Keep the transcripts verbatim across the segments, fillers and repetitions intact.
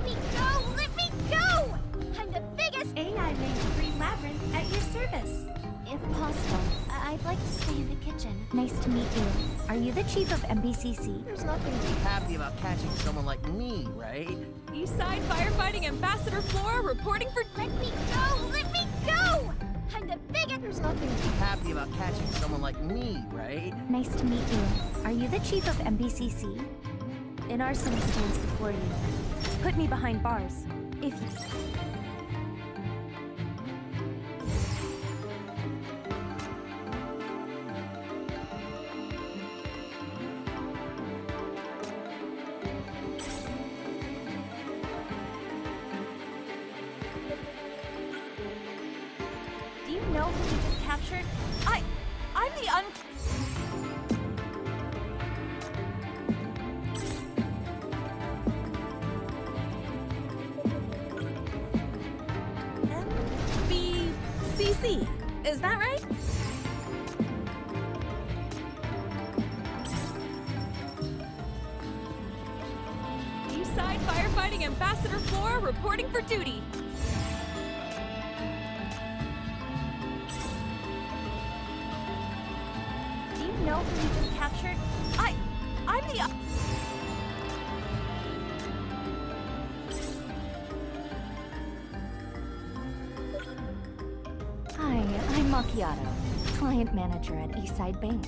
me go! Let me go! I'm the biggest A I made free labyrinth at your service. If possible, I I'd like to stay in the kitchen. Nice to meet you. Are you the chief of M B C C? There's nothing to be happy about catching someone like me, right? Eastside Firefighting Ambassador Flora reporting for... Let me go! Let me go! I'm the biggest... There's nothing to be happy about catching someone like me, right? Nice to meet you. Are you the chief of M B C C? An arsonist stands before you. Put me behind bars. If you... Do you know who you just captured? I... I'm the un... M B C C. Is that right? Eastside Firefighting Ambassador Flora reporting for duty. Do you know who you just captured? I... I'm the... Hi, I'm Macchiato, client manager at Eastside Bank.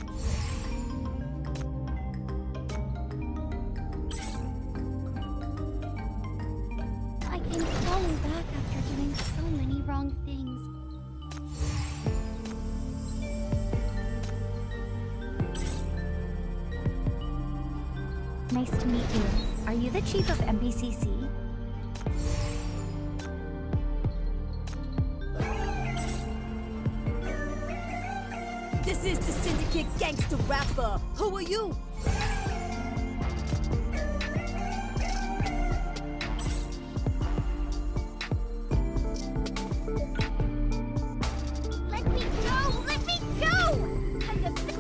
I came crawling back after doing so many wrong things. Nice to meet you. Are you the chief of M B C C? This is the Syndicate Gangster Rapper. Who are you? Let me go! Let me go! I'm the bi-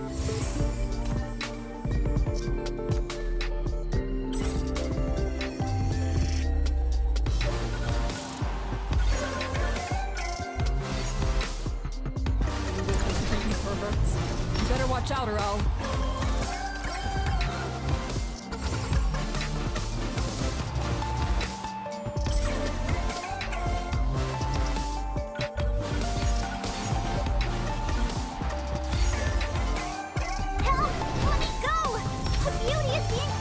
You better watch out or I'll... Help! Let me go! The beauty is being...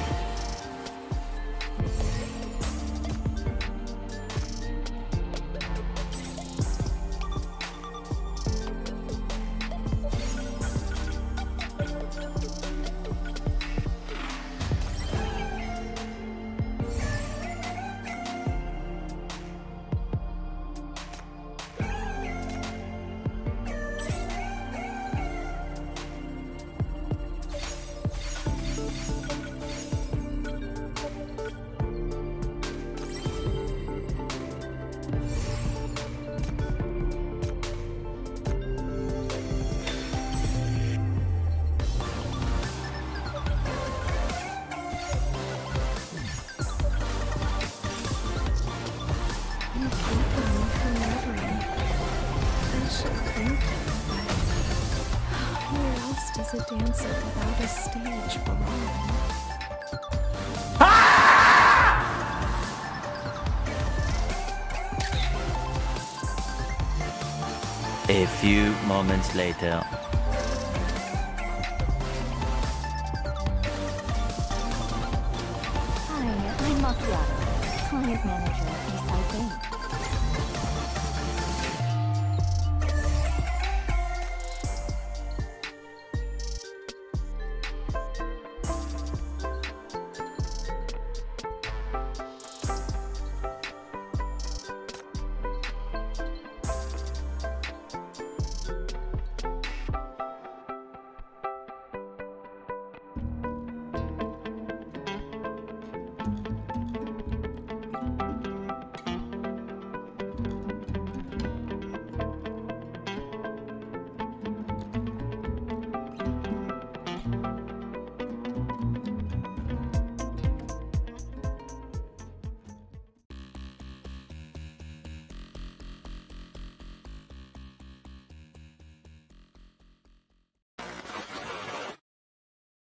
Where else does a dancer without a stage belong? A few moments later. Hi, I'm Macchiato, client manager at Eastside Bank.